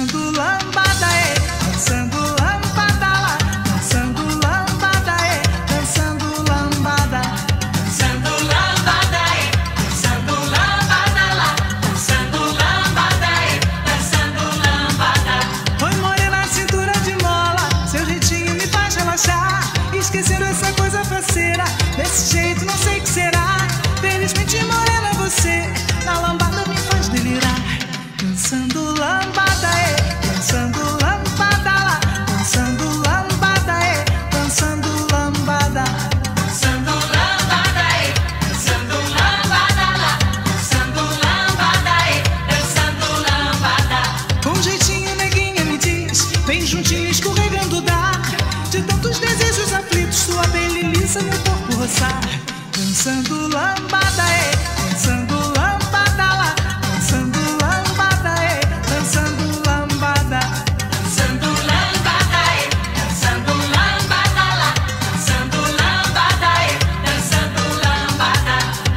Dançando lambada, dançando lambada lá, dançando lambada, dançando lambada. Dançando lambada, dançando lambada lá, dançando lambada, dançando lambada. Oi morena, cintura de mola, seu jeitinho me faz relaxar. Esquecendo essa coisa faceira, desse jeito não sei o que será. Felizmente morena você, na lambada me faz delirar. Dançando lambada, dançando lambada lá, dançando lambada, dançando lambada. Dançando lambada, dançando lambada lá, dançando lambada, dançando lambada. Com jeitinho neguinha me diz, vem juntinho escorregando dá. De tantos desejos aflitos, sua pele lisa meu corpo roçar. Dançando lambada, dançando lambada lá, dançando lambada, dançando lambada. Dançando lambada, dançando lambada lá, dançando lambada, dançando lambada.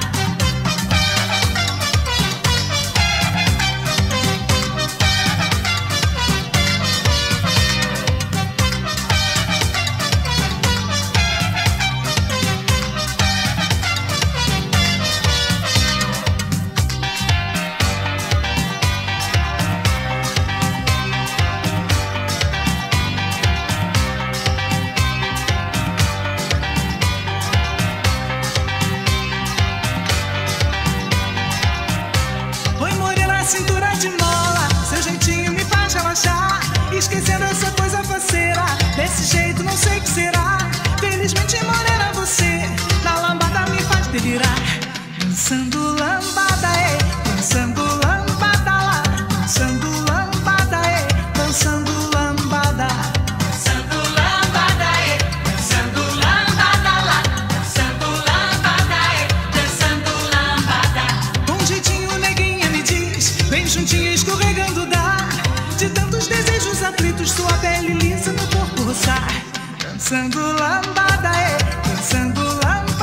Oi morena, cintura de mola, seu jeitinho me faz relaxar. Esquecendo essa coisa faceira, desse jeito não sei o que será. Felizmente morena você, na lambada me faz delirar. Dançando lambada, dançando lambada lá, dançando lambada, dançando lambada. Dançando lambada, dançando lambada lá, dançando lambada, dançando lambada. Com jeitinho neguinha me diz, vem juntinho escorregando dá. De tantos desejos aflitos, sua pele lisa meu corpo roçar. Dançando lambada, dançando lambada.